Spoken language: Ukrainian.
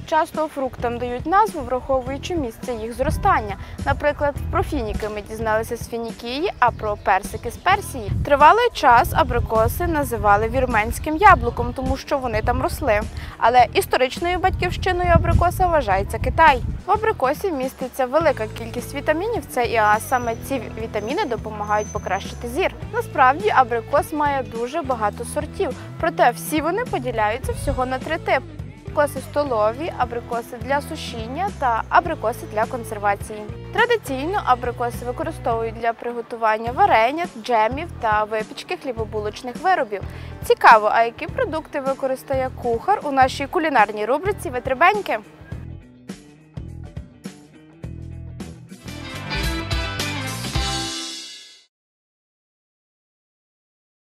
Часто фруктам дають назву, враховуючи місце їх зростання. Наприклад, про фініки ми дізналися з Фінікії, а про персики – з Персії. Тривалий час абрикоси називали вірменським яблуком, тому що вони там росли. Але історичною батьківщиною абрикоса вважається Китай. В абрикосі міститься велика кількість вітамінів С і А. Саме ці вітаміни допомагають покращити зір. Насправді, абрикос має дуже багато сортів, проте всі вони поділяються всього на 3 типи. Абрикоси столові, абрикоси для сушіння та абрикоси для консервації. Традиційно абрикоси використовують для приготування варення, джемів та випічки хлібобулочних виробів. Цікаво, а які продукти використає кухар у нашій кулінарній рубриці «Витребеньки»?